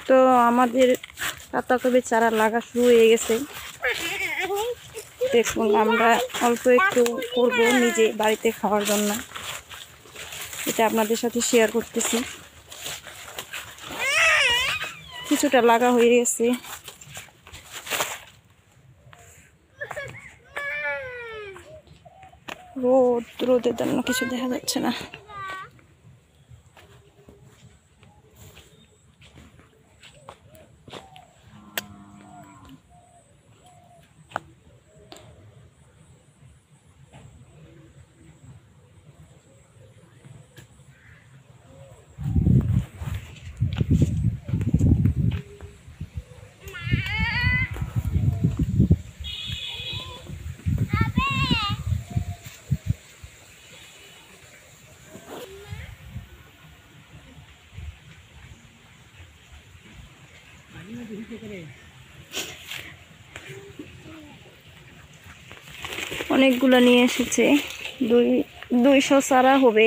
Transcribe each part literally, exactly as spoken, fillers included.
তো আমাদের পাতাকপি চারা লাগা শুরু হয়ে গেছে। দেখুন আমরা অল্প একটু করব নিজে বাড়িতে খাওয়ার জন্য, এটা আপনাদের সাথে শেয়ার করতেছি। কিছুটা লাগা হয়ে গেছে। রোদ রোদের জন্য কিছু দেখা যাচ্ছে না। অনেকগুলো নিয়ে এসেছে, দুই দুইশো চারা হবে।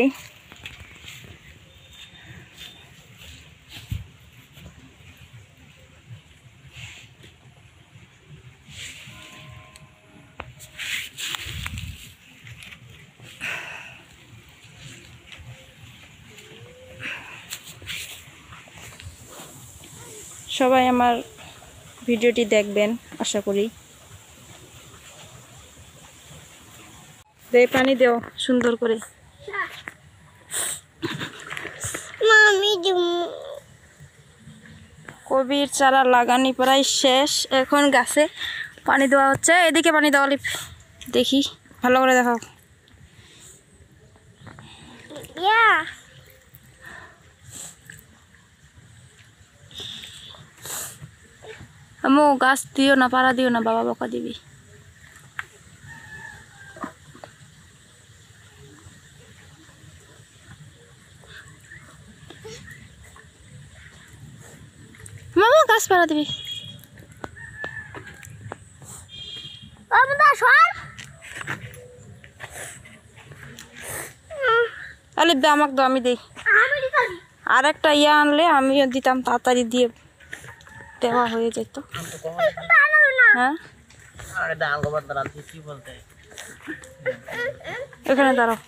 সবাই আমার ভিডিওটি দেখবেন আশা করি। দে পানি দেও সুন্দর করে। কবির চারা লাগানি প্রায় শেষ, এখন গাছে পানি দেওয়া হচ্ছে। এদিকে পানি দেওয়া লিপ, দেখি ভালো করে দেখাও। আমো গাছ দিও না, পাড়া দিও না, বাবা বকা দিবি। মামা গাছ পাড়া দিবি। আলিপ দে, আমাকে দো, আমি দিই। আর একটা ইয়া আনলে আমিও দিতাম, তাড়াতাড়ি দিয়ে দেওয়া হয়ে যেত। হ্যাঁ এখানে দাঁড়াও,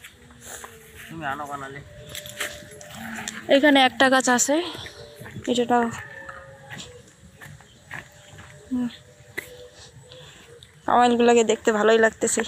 এখানে একটা গাছ আছে, এটাও কামাইলগুলোকে দেখতে ভালোই লাগতেছে।